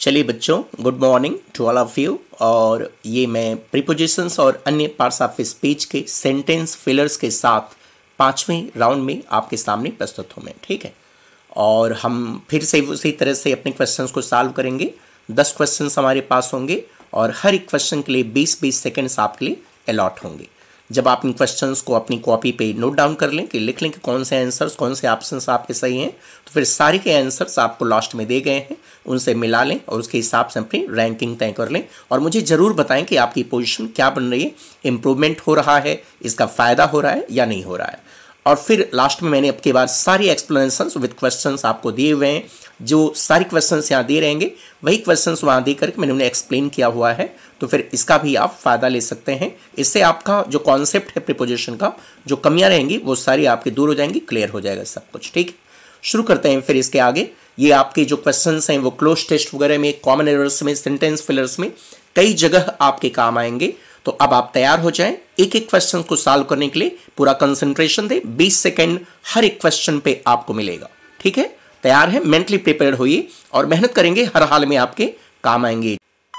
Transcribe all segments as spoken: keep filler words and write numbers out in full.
चलिए बच्चों, good morning to all of you. और ये मैं प्रीपोजिशंस और अन्य पार्ट्स ऑफ स्पीच के सेंटेंस फिलर्स के साथ पांचवें राउंड में आपके सामने प्रस्तुत हूँ मैं, ठीक है। और हम फिर से उसी तरह से अपने क्वेश्चंस को सॉल्व करेंगे। दस क्वेश्चंस हमारे पास होंगे और हर एक क्वेश्चन के लिए बीस बीस सेकेंड्स आपके लिए अलॉट होंगे। जब आप इन क्वेश्चंस को अपनी कॉपी पे नोट डाउन कर लें कि लिख लें कि कौन से आंसर्स, कौन से ऑप्शंस आपके सही हैं, तो फिर सारे के आंसर्स आपको लास्ट में दे गए हैं, उनसे मिला लें और उसके हिसाब से अपनी रैंकिंग तय कर लें। और मुझे ज़रूर बताएं कि आपकी पोजीशन क्या बन रही है, इम्प्रूवमेंट हो रहा है, इसका फ़ायदा हो रहा है या नहीं हो रहा है। और फिर लास्ट में मैंने अब के बाद सारी एक्सप्लेनेशंस विद क्वेश्चंस आपको दिए हुए हैं। जो सारी क्वेश्चंस यहाँ दे रहेंगे वही क्वेश्चंस वहाँ दे करके मैंने उन्हें एक्सप्लेन किया हुआ है, तो फिर इसका भी आप फ़ायदा ले सकते हैं। इससे आपका जो कॉन्सेप्ट है प्रीपोजिशन का, जो कमियाँ रहेंगी वो सारी आपकी दूर हो जाएंगी, क्लियर हो जाएगा सब कुछ, ठीक है। शुरू करते हैं फिर इसके आगे। ये आपके जो क्वेश्चंस हैं वो क्लोज टेस्ट वगैरह में, कॉमन एरर्स में, सेंटेंस फिलर्स में कई जगह आपके काम आएंगे। तो अब आप तैयार हो जाएं एक एक क्वेश्चन को सॉल्व करने के लिए। पूरा कंसंट्रेशन दें, बीस सेकंड हर एक क्वेश्चन पे आपको मिलेगा, ठीक है। तैयार है, मेंटली प्रिपेयर्ड होइए और मेहनत करेंगे, हर हाल में आपके काम आएंगे।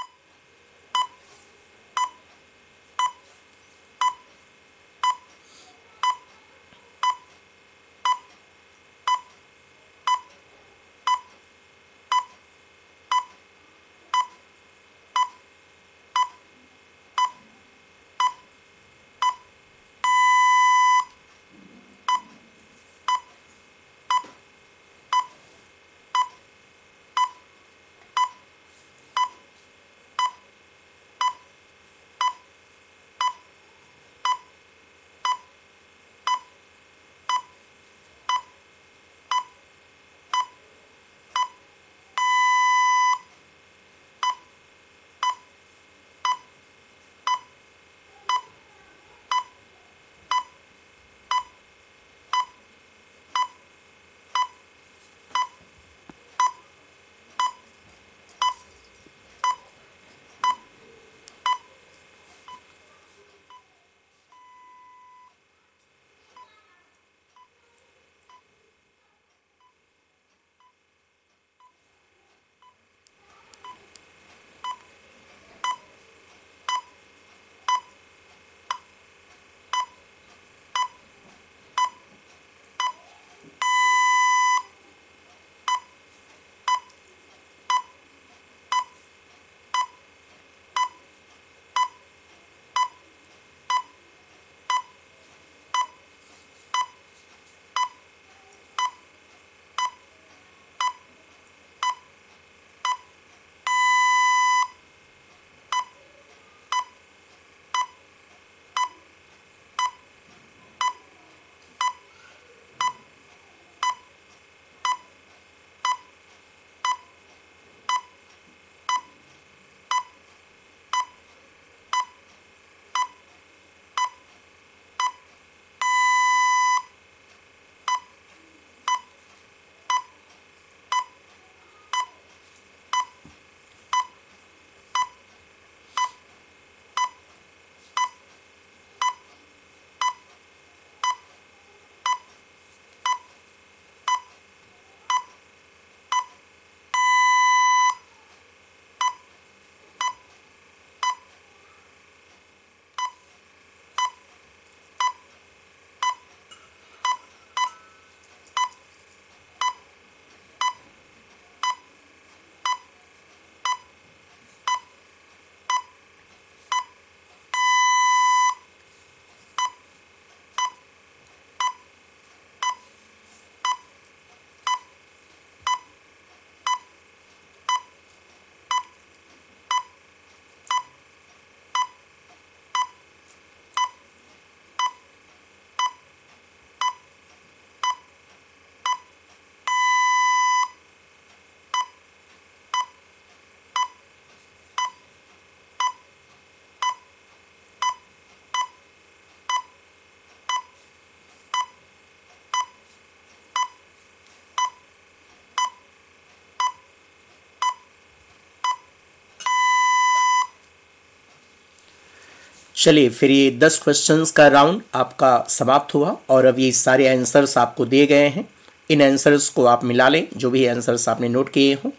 चलिए फिर ये दस क्वेश्चंस का राउंड आपका समाप्त हुआ और अब ये सारे आंसर्स आपको दिए गए हैं। इन आंसर्स को आप मिला लें, जो भी आंसर्स आपने नोट किए हों,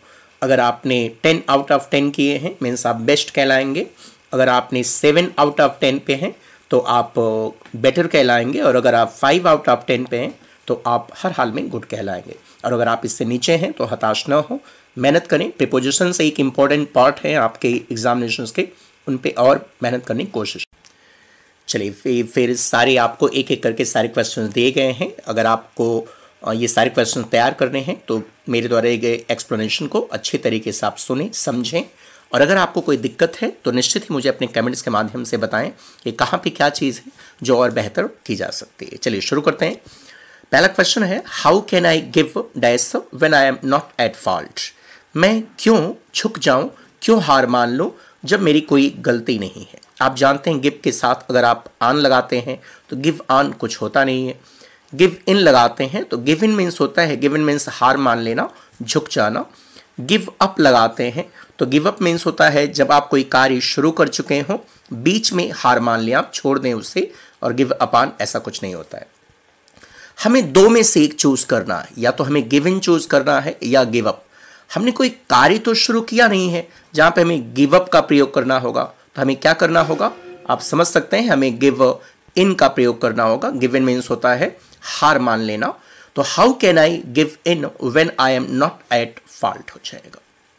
अगर आपने टेन आउट ऑफ टेन किए हैं मीन्स आप बेस्ट कहलाएंगे। अगर आपने सेवन आउट ऑफ टेन पे हैं तो आप बेटर कहलाएंगे। और अगर आप फाइव आउट ऑफ टेन पे हैं तो आप हर हाल में गुड कहलाएंगे। और अगर आप इससे नीचे हैं तो हताश ना हो, मेहनत करें। प्रीपोजिशंस एक इम्पॉर्टेंट पार्ट है आपके एग्जामिनेशंस के, उन पे और मेहनत करने की कोशिश। चलिए फिर फिर सारे आपको एक एक करके सारे क्वेश्चंस दिए गए हैं। अगर आपको ये सारे क्वेश्चन तैयार करने हैं तो मेरे द्वारा दिए गए एक्सप्लेनेशन को अच्छे तरीके से आप सुनें, समझें। और अगर आपको कोई दिक्कत है तो निश्चित ही मुझे अपने कमेंट्स के माध्यम से बताएं कि कहाँ पे क्या चीज़ है जो और बेहतर की जा सकती है। चलिए शुरू करते हैं। पहला क्वेश्चन है, how can I give dash when I am not at fault. मैं क्यों झुक जाऊं, क्यों हार मान लूं जब मेरी कोई गलती नहीं है। आप जानते हैं गिव के साथ अगर आप आन लगाते हैं तो गिव आन कुछ होता नहीं है। गिव इन लगाते हैं तो गिव इन मीन्स होता है, गिव इन मीन्स हार मान लेना, झुक जाना। गिव अप लगाते हैं तो गिव अप मीन्स होता है जब आप कोई कार्य शुरू कर चुके हों, बीच में हार मान लिया, आप छोड़ दें उसे। और गिव अप ऑन ऐसा कुछ नहीं होता है। हमें दो में से एक चूज करना है, या तो हमें गिव इन चूज करना है या गिव अप। हमने कोई कार्य तो शुरू किया नहीं है जहां पे हमें गिव अप का प्रयोग करना होगा, तो हमें क्या करना होगा आप समझ सकते हैं, हमें गिव इन का प्रयोग करना होगा। गिव इन मीन्स होता है हार मान लेना। तो how can I give in when I am not at fault हो जाएगा।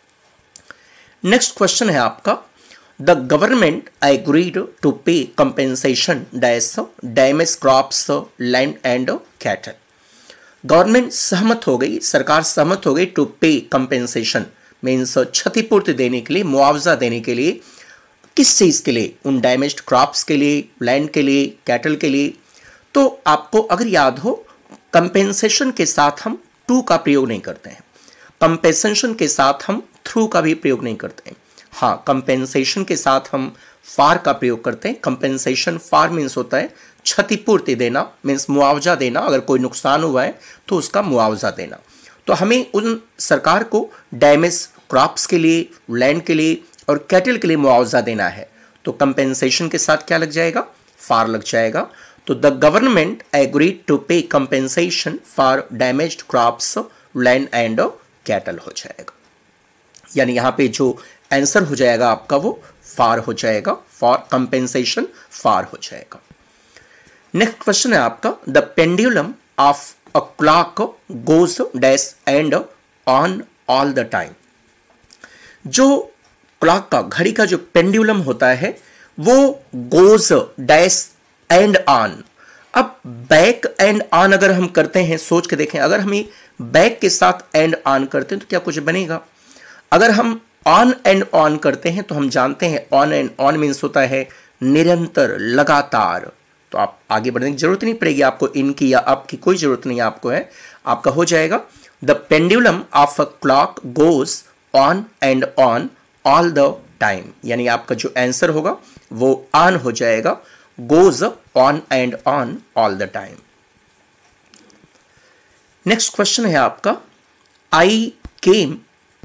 नेक्स्ट क्वेश्चन है आपका, the government agreed to pay compensation dash damage crops land and cattle. Government सहमत हो गई, सरकार सहमत हो गई टू पे कंपेंसेशन मीन्स क्षतिपूर्ति देने के लिए, मुआवजा देने के लिए। किस चीज़ के लिए? उन डैमेज्ड क्रॉप्स के लिए, लैंड के लिए, कैटल के लिए। तो आपको अगर याद हो, कंपेंसेशन के साथ हम टू का प्रयोग नहीं करते हैं, कंपेंसेशन के साथ हम थ्रू का भी प्रयोग नहीं करते हैं। हाँ, कंपेंसेशन के साथ हम फार का प्रयोग करते हैं। कंपेंसेशन फार मीन्स होता है क्षतिपूर्ति देना, मीन्स मुआवजा देना। अगर कोई नुकसान हुआ है तो उसका मुआवजा देना। तो हमें उन सरकार को डैमेज क्रॉप्स के लिए, लैंड के लिए और कैटल के लिए मुआवजा देना है। तो कंपेंसेशन के साथ क्या लग जाएगा? फार लग जाएगा। तो the government agreed to pay compensation for damaged crops land and cattle हो जाएगा। यानी यहाँ पे जो आंसर हो जाएगा आपका वो फार हो जाएगा, फॉर कंपेंसेशन फार हो जाएगा। नेक्स्ट क्वेश्चन है आपका, the pendulum of a clock goes dash and on all the time. जो क्लॉक का, घड़ी का जो पेंडुलम होता है वो गोज डैश एंड ऑन। अब बैक एंड ऑन अगर हम करते हैं, सोच के देखें, अगर हम बैक के साथ एंड ऑन करते हैं तो क्या कुछ बनेगा? अगर हम ऑन एंड ऑन करते हैं तो हम जानते हैं ऑन एंड ऑन मीन्स होता है निरंतर, लगातार। तो आप आगे बढ़ने की जरूरत नहीं पड़ेगी आपको, इनकी या अप की कोई जरूरत नहीं आपको है। आपका हो जाएगा the pendulum of a clock goes on and on all the time. यानी आपका जो आंसर होगा वो ऑन हो जाएगा, goes on and on all the time. Next question है आपका, आई केम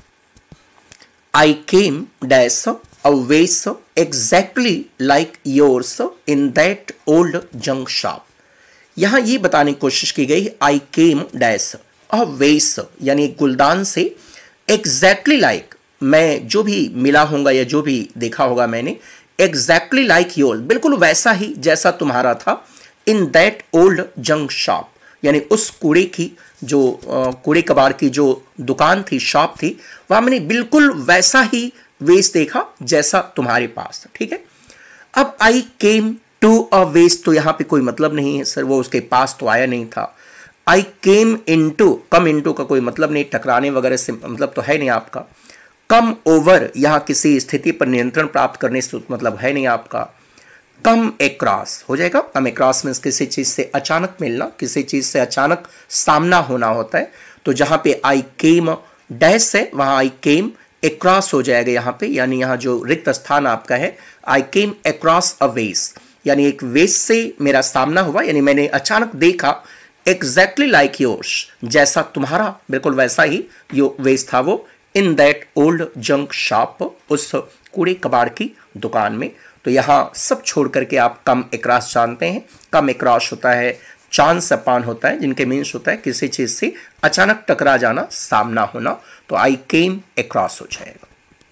I came dash a vase exactly like yours in that old junk shop। यहां ये बताने की कोशिश की गई, I came dash a vase यानी एक गुलदान से, exactly like मैं जो भी मिला होगा या जो भी देखा होगा मैंने, exactly like yours बिल्कुल वैसा ही जैसा तुम्हारा था, in that old junk shop यानी उस कूड़े की जो कूड़े कबाड़ की जो दुकान थी, शॉप थी, वहां मैंने बिल्कुल वैसा ही वेस्ट देखा जैसा तुम्हारे पास था। ठीक है, अब आई केम टू अ वेस्ट तो यहां पे कोई मतलब नहीं है सर, वो उसके पास तो आया नहीं था। आई केम इनटू, कम इनटू का कोई मतलब नहीं, टकराने वगैरह से मतलब तो है नहीं आपका। कम ओवर यहां किसी स्थिति पर नियंत्रण प्राप्त करने से मतलब है नहीं आपका। कम एक्रॉस हो जाएगा, कम एक्रॉस मीन्स किसी चीज से अचानक मिलना, किसी चीज से अचानक सामना होना होता है। तो जहां पे आई केम डैश है वहां आई केम एक्रॉस हो जाएगा यहाँ पे, यानी यहाँ जो रिक्त स्थान आपका है, आई केम एक्रॉस अ वेस यानी एक वेस से मेरा सामना हुआ, यानी मैंने अचानक देखा, एग्जैक्टली लाइक योर्स जैसा तुम्हारा बिल्कुल वैसा ही यो वेस था वो, in that old junk shop उस कूड़े कबाड़ की दुकान में। तो यहाँ सब छोड़ करके आप कम एक्रॉस जानते हैं, कम एक्रॉस होता है चांस अपान होता है, जिनके मीन्स होता है किसी चीज से अचानक टकरा जाना, सामना होना, तो आई केम अक्रॉस हो जाएगा।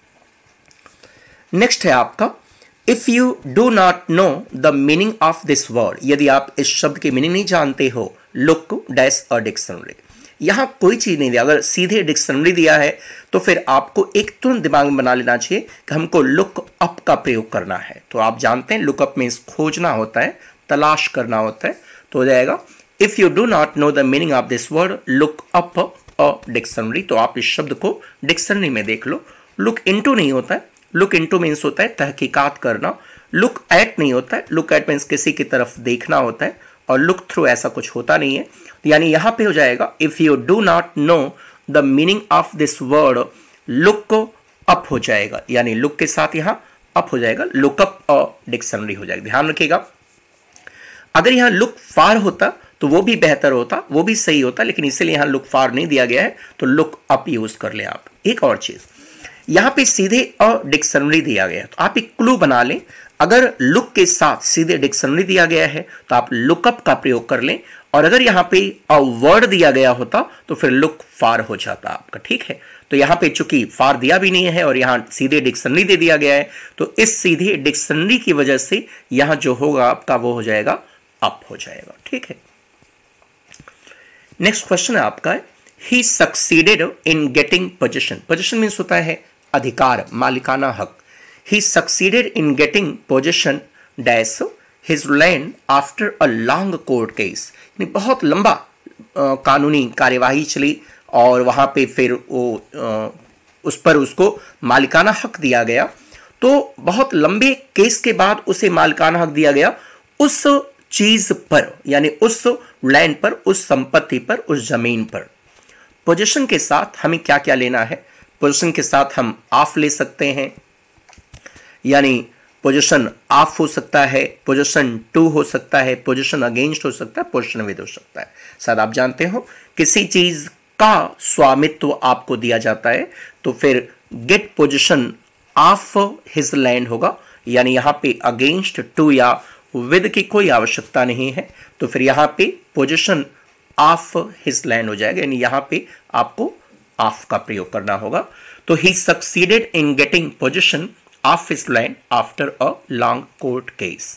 नेक्स्ट है आपका if you do not know the meaning of this word, यदि आप इस शब्द की मीनिंग नहीं जानते हो, लुक डैश अ डिक्शनरी। यहां कोई चीज नहीं दिया, अगर सीधे डिक्शनरी दिया है तो फिर आपको एक तुरंत दिमाग में बना लेना चाहिए कि हमको लुक अप का प्रयोग करना है। तो आप जानते हैं लुक अप मीन्स खोजना होता है, तलाश करना होता है, तो हो जाएगा if you do not know the meaning of this word look up a dictionary. तो आप इस शब्द को डिक्शनरी में देख लो। लुक इनटू नहीं होता है, लुक इनटू मीन्स होता है तहकीकात करना। लुक एट नहीं होता है, लुक एट मीन्स किसी की तरफ देखना होता है, और लुक थ्रू ऐसा कुछ होता नहीं है। यानी यहां पे हो जाएगा if you do not know the meaning of this word look up हो जाएगा, यानी लुक के साथ यहां अप हो जाएगा, लुक अप अ डिक्शनरी हो जाएगा। ध्यान रखिएगा, अगर यहां लुक फार होता तो वो भी बेहतर होता, वो भी सही होता, लेकिन इसलिए यहां लुक फार नहीं दिया गया है, तो लुक अप यूज कर ले आप। एक और चीज, यहां पे सीधे अ डिक्शनरी दिया गया है, तो आप एक क्लू बना लें। अगर लुक के साथ सीधे डिक्शनरी दिया गया है तो आप लुकअप का प्रयोग कर लें, और अगर यहां पे अ वर्ड दिया गया होता तो फिर लुक फार हो जाता आपका। ठीक है, तो यहां पे चूंकि फार दिया भी नहीं है और यहां सीधे डिक्शनरी दे दिया गया है, तो इस सीधे डिक्शनरी की वजह से यहां जो होगा आपका वो हो जाएगा अप हो जाएगा। ठीक है, नेक्स्ट क्वेश्चन है आपका है he succeeded in getting position. Position means होता है अधिकार, मालिकाना हक। He succeeded in getting possession dash his land after a long court case। यानी बहुत लंबा आ, कानूनी कार्यवाही चली और वहाँ पे फिर वो आ, उस पर उसको मालिकाना हक दिया गया। तो बहुत लंबे केस के बाद उसे मालिकाना हक दिया गया उस चीज पर, यानी उस लैंड पर, उस संपत्ति पर, उस जमीन पर। पोजीशन के साथ हमें क्या क्या लेना है? पोजीशन के साथ हम ऑफ ले सकते हैं, यानी पोजीशन ऑफ हो सकता है, पोजीशन टू हो सकता है, पोजीशन अगेंस्ट हो सकता है, पोजीशन विद हो सकता है। शायद आप जानते हो किसी चीज का स्वामित्व आपको दिया जाता है तो फिर get position of his land होगा, यानी यहां पे अगेंस्ट, टू या विद की कोई आवश्यकता नहीं है, तो फिर यहां पे पोजीशन ऑफ हिज लैंड हो जाएगा, यानी यहां पे आपको ऑफ का प्रयोग करना होगा। तो he succeeded in getting position of his land after a long court case.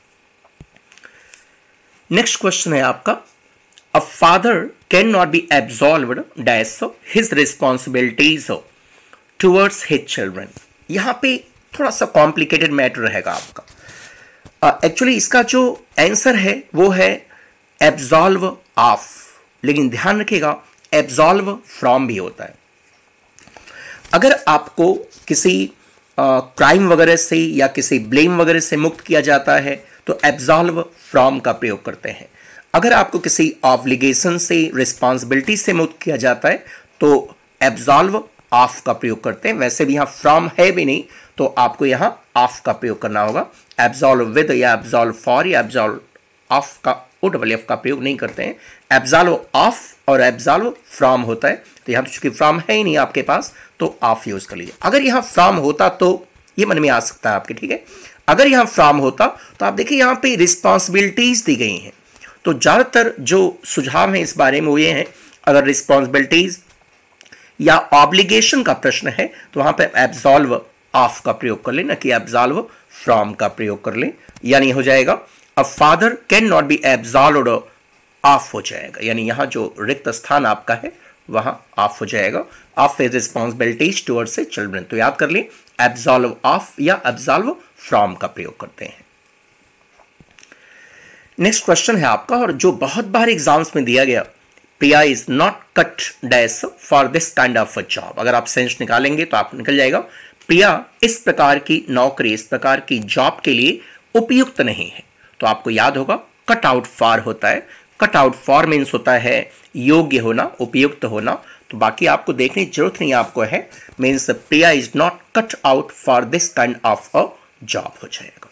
Next question है आपका a father can not be absolved dash his responsibilities towards his children. यहां पे थोड़ा सा कॉम्प्लिकेटेड मैटर रहेगा आपका। एक्चुअली uh, इसका जो आंसर है वो है एब्सॉल्व ऑफ, लेकिन ध्यान रखिएगा एब्सॉल्व फ्रॉम भी होता है। अगर आपको किसी क्राइम uh, वगैरह से या किसी ब्लेम वगैरह से मुक्त किया जाता है तो एब्सॉल्व फ्रॉम का प्रयोग करते हैं। अगर आपको किसी ऑब्लिगेशन से, रिस्पॉन्सिबिलिटी से मुक्त किया जाता है तो एब्सॉल्व ऑफ का प्रयोग करते हैं। वैसे भी यहाँ फ्रॉम है भी नहीं तो आपको यहाँ ऑफ का प्रयोग करना होगा। एब्सॉल्व विद या एब्सॉल्व फॉर या एब्सॉल्व ऑफ का ओ डबल एफ का प्रयोग नहीं करते हैं। एब्सॉल्व ऑफ और एब्सॉल्व फ्रॉम होता है, तो यहाँ तो चूंकि फ्रॉम है ही नहीं आपके पास तो ऑफ यूज कर लीजिए। अगर यहाँ फ्रॉम होता तो ये मन में आ सकता है आपके, ठीक है। अगर यहाँ फ्रॉम होता तो आप देखिए यहाँ पे रिस्पॉन्सिबिलिटीज दी गई हैं, तो ज्यादातर जो सुझाव है इस बारे में वो ये है अगर रिस्पॉन्सिबिलिटीज या ऑब्लिगेशन का प्रश्न है तो वहां पर एब्सॉल्व ऑफ का प्रयोग कर ले, ना कि एब्सॉल्व फ्रॉम का प्रयोग कर ले। यानी हो जाएगा a father can not be absolved of हो जाएगा, यानी यहां जो रिक्त स्थान आपका है वहां ऑफ हो जाएगा। Of his responsibilities towards his children, तो याद कर ले एब्सॉल्व ऑफ या एब्सॉल्व फ्रॉम का प्रयोग करते हैं। नेक्स्ट क्वेश्चन है आपका और जो बहुत बार एग्जाम्स में दिया गया, Priya is not cut dash for this kind of a job. अगर आप सेंस निकालेंगे तो आप निकल जाएगा प्रिया इस प्रकार की नौकरी, इस प्रकार की जॉब के लिए उपयुक्त नहीं है। तो आपको याद होगा कट आउट फॉर होता है, कट आउट फॉर मीन्स होता है योग्य होना, उपयुक्त होना। तो बाकी आपको देखने की जरूरत नहीं आपको है, means Priya is not cut out for this kind of a job हो जाएगा।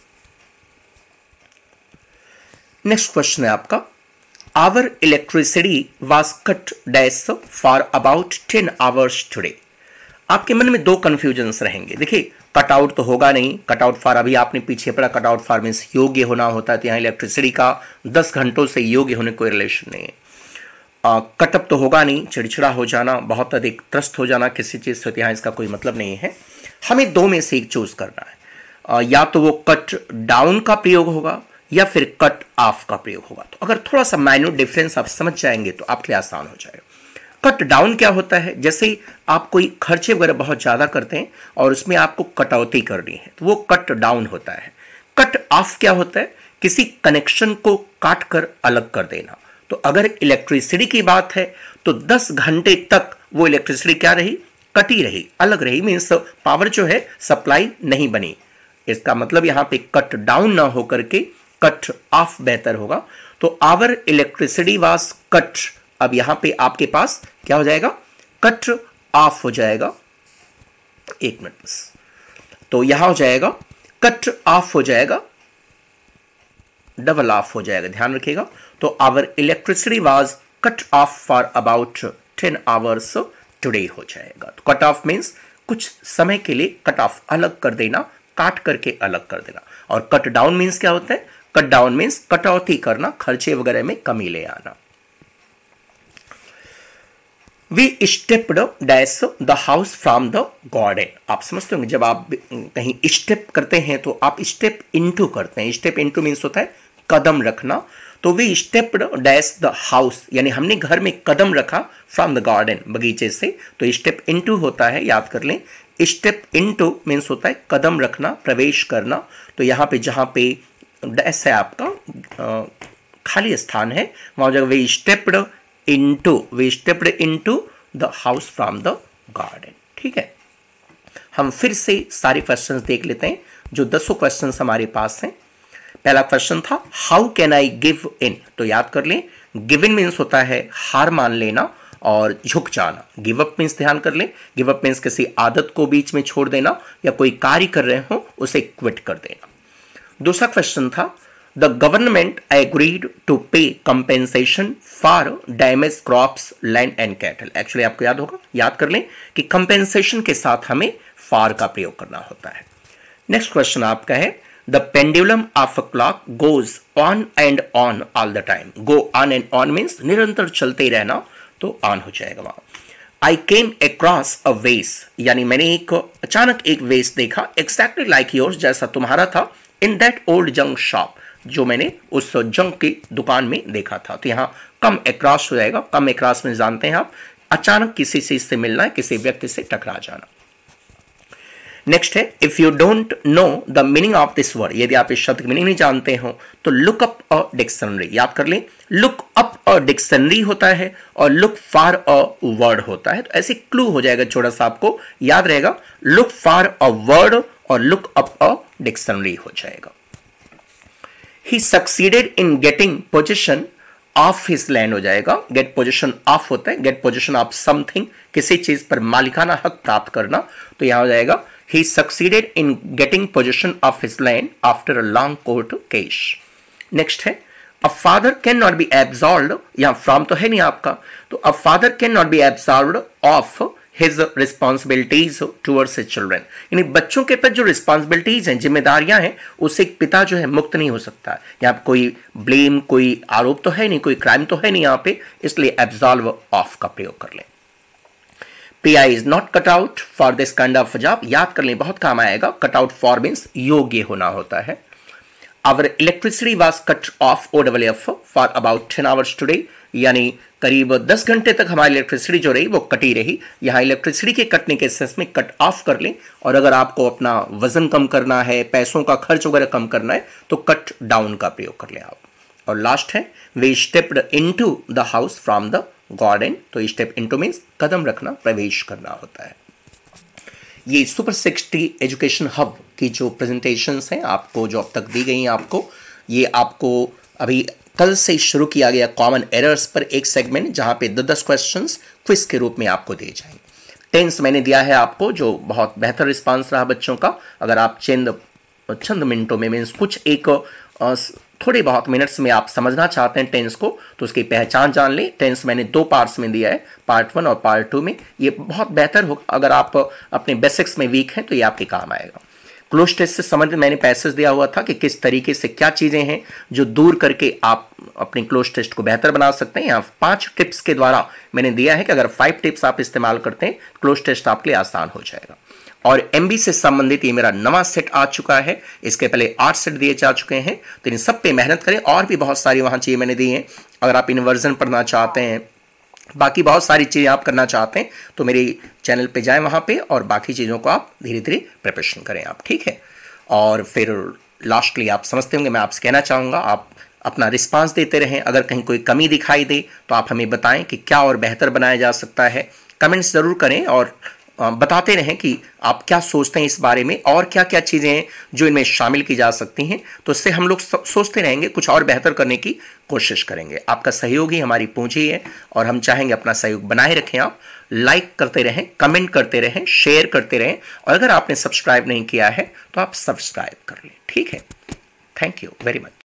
नेक्स्ट क्वेश्चन है आपका our electricity was cut dash for about ten hours today. आपके मन में दो कन्फ्यूजन्स रहेंगे। देखिए, कटआउट तो होगा नहीं, कटआउट फॉर अभी आपने पीछे पड़ा, कटआउट फॉर मीन्स योग्य होना होता है, तो यहाँ इलेक्ट्रिसिटी का दस घंटों से योग्य होने कोई रिलेशन नहीं है। कटअप तो होगा नहीं, चिड़चिड़ा हो जाना, बहुत अधिक त्रस्त हो जाना किसी चीज़ से, तो यहाँ इसका कोई मतलब नहीं है। हमें दो में से एक चूज करना है, आ, या तो वो कट डाउन का प्रयोग होगा या फिर कट ऑफ का प्रयोग होगा। तो अगर थोड़ा सा माइन्यूट डिफरेंस आप समझ जाएंगे तो आपके लिए आसान हो जाएगा। कट डाउन क्या होता है, जैसे ही आप कोई खर्चे वगैरह बहुत ज़्यादा करते हैं और उसमें आपको कटौती करनी है तो वो कट डाउन होता है। कट ऑफ क्या होता है, किसी कनेक्शन को काट कर अलग कर देना। तो अगर इलेक्ट्रिसिटी की बात है तो दस घंटे तक वो इलेक्ट्रिसिटी क्या रही, कटी रही, अलग रही, मीन्स पावर जो है सप्लाई नहीं बनी। इसका मतलब यहाँ पे कट डाउन ना होकर के कट ऑफ बेहतर होगा। तो आवर इलेक्ट्रिसिटी वाज कट, अब यहां पे आपके पास क्या हो जाएगा, कट ऑफ हो जाएगा। एक मिनट बस, तो यहां हो जाएगा कट ऑफ हो जाएगा, डबल ऑफ हो जाएगा, ध्यान रखिएगा। तो our electricity was cut off for about ten hours today हो जाएगा। तो कट ऑफ मीन्स कुछ समय के लिए कट ऑफ अलग कर देना, काट करके अलग कर देना। और कट डाउन मीन्स क्या होता है, कट डाउन मीन्स कटौती करना, खर्चे वगैरह में कमी ले आना। We stepped dash the house from the garden. आप समझते होंगे जब आप कहीं स्टेप करते हैं तो आप स्टेप इनटू करते हैं। स्टेप इनटू मीन्स होता है कदम रखना। तो we stepped dash the house, यानी हमने घर में कदम रखा फ्रॉम द गार्डन, बगीचे से। तो स्टेप इनटू होता है, याद कर लें। स्टेप इनटू मीन्स होता है कदम रखना, प्रवेश करना। तो यहाँ पे जहाँ पे डैश है आपका आ, खाली स्थान है, वहाँ जगह we stepped into, we stepped into the house from the garden. ठीक है, हम फिर से सारे क्वेश्चंस देख लेते हैं जो दसों क्वेश्चंस हमारे पास हैं। पहला क्वेश्चन था how can I give in. तो याद कर लें, गिव इन मीन्स होता है हार मान लेना और झुक जाना। गिव अप मीन्स ध्यान कर लें, गिव अप मीन्स किसी आदत को बीच में छोड़ देना या कोई कार्य कर रहे हो उसे क्विट कर देना। दूसरा क्वेश्चन था the government agreed to pay compensation for damage crops, land and cattle. Actually आपको याद होगा, याद कर लें कि कंपेंसेशन के साथ हमें फॉर का प्रयोग करना होता है। नेक्स्ट क्वेश्चन आपका है the pendulum of a clock goes on and on all the time. Go on and on means निरंतर चलते ही रहना, तो ऑन हो जाएगा वहां। आई केम अक्रॉस अ वेस, यानी मैंने एक अचानक एक वेस देखा, एक्जैक्टली लाइक योर्स, जैसा तुम्हारा था, in that old junk shop, जो मैंने उस जंक की दुकान में देखा था। तो यहाँ कम अक्रॉस हो जाएगा। कम अक्रॉस में जानते हैं आप अचानक किसी चीज से मिलना है, किसी व्यक्ति से टकरा जाना। नेक्स्ट है if you don't know the meaning of this word, यदि आप इस शब्द की मीनिंग नहीं जानते हो तो लुक अप अ डिक्शनरी। याद कर लें, लुक अप अ डिक्शनरी होता है और लुक फॉर अ वर्ड होता है। तो ऐसे क्लू हो जाएगा छोटा सा, आपको याद रहेगा, लुक फॉर अ वर्ड और लुक अप अ डिक्शनरी हो जाएगा। He succeeded in getting possession of his land हो जाएगा। get possession of होता है get possession of something, किसी चीज पर मालिकाना हक प्राप्त करना। तो यहां हो जाएगा he succeeded in getting possession of his land after a long court case। Next है a father cannot be absolved, यहाँ from तो है नहीं आपका, तो a father cannot be absolved of his responsibilities towards his children, यानी बच्चों के प्रति जो रिस्पॉन्सिबिलिटीज हैं, जिम्मेदारियां हैं, उससे एक पिता जो है मुक्त नहीं हो सकता। यहाँ कोई ब्लेम, कोई आरोप तो है नहीं, कोई क्राइम तो है नहीं यहाँ पे, इसलिए एब्सॉल्व ऑफ का प्रयोग कर लें। P I is not cut out for this kind of job, याद कर लें, बहुत काम आएगा। कट आउट फॉर मीन्स योग्य होना होता है। Our electricity was cut off O double F for about ten hours today, यानी करीब दस घंटे तक हमारी इलेक्ट्रिसिटी जो रही वो कटी रही। यहाँ इलेक्ट्रिसिटी के कटने के सेंस में कट ऑफ कर लें, और अगर आपको अपना वजन कम करना है, पैसों का खर्च वगैरह कम करना है, तो कट डाउन का प्रयोग कर लें आप। और लास्ट है we stepped into the house from the garden. तो स्टेप इनटू मीन्स कदम रखना, प्रवेश करना होता है। ये सुपर सिक्सटी एजुकेशन हब की जो प्रेजेंटेशंस हैं आपको, जो अब तक दी गई हैं आपको, ये आपको अभी कल से शुरू किया गया कॉमन एरर्स पर एक सेगमेंट, जहां पे दस दस क्वेश्चंस क्विज के रूप में आपको दिए जाएंगे। टेंस मैंने दिया है आपको, जो बहुत बेहतर रिस्पांस रहा बच्चों का। अगर आप चंद चंद मिनटों में मीन्स कुछ एक थोड़े बहुत मिनट्स में आप समझना चाहते हैं टेंस को, तो उसकी पहचान जान लें। टेंस मैंने दो पार्ट्स में दिया है, पार्ट वन और पार्ट टू में। ये बहुत बेहतर होगा अगर आप अपने बेसिक्स में वीक हैं तो ये आपके काम आएगा। क्लोज टेस्ट से संबंधित मैंने पैसेज दिया हुआ था कि किस तरीके से क्या चीज़ें हैं जो दूर करके आप अपने क्लोज टेस्ट को बेहतर बना सकते हैं। यहाँ पांच टिप्स के द्वारा मैंने दिया है कि अगर फाइव टिप्स आप इस्तेमाल करते हैं क्लोज टेस्ट आपके लिए आसान हो जाएगा। और एमबी से संबंधित ये मेरा नवा सेट आ चुका है। इसके पहले आठ सेट दिए जा चुके हैं, तो इन सब पे मेहनत करें। और भी बहुत सारी वहाँ चीज़ें मैंने दी हैं। अगर आप इन्वर्जन पढ़ना चाहते हैं, बाकी बहुत सारी चीज़ें आप करना चाहते हैं, तो मेरे चैनल पे जाएं वहाँ पे और बाकी चीज़ों को आप धीरे धीरे प्रिपरेशन करें आप, ठीक है। और फिर लास्टली आप समझते होंगे, मैं आपसे कहना चाहूँगा आप अपना रिस्पांस देते रहें। अगर कहीं कोई कमी दिखाई दे तो आप हमें बताएं कि क्या और बेहतर बनाया जा सकता है। कमेंट्स ज़रूर करें और बताते रहें कि आप क्या सोचते हैं इस बारे में और क्या क्या चीज़ें हैं जो इनमें शामिल की जा सकती हैं। तो इससे हम लोग सोचते रहेंगे, कुछ और बेहतर करने की कोशिश करेंगे। आपका सहयोग ही हमारी पूंजी है और हम चाहेंगे अपना सहयोग बनाए रखें। आप लाइक करते रहें, कमेंट करते रहें, शेयर करते रहें और अगर आपने सब्सक्राइब नहीं किया है तो आप सब्सक्राइब कर लें, ठीक है। Thank you very much.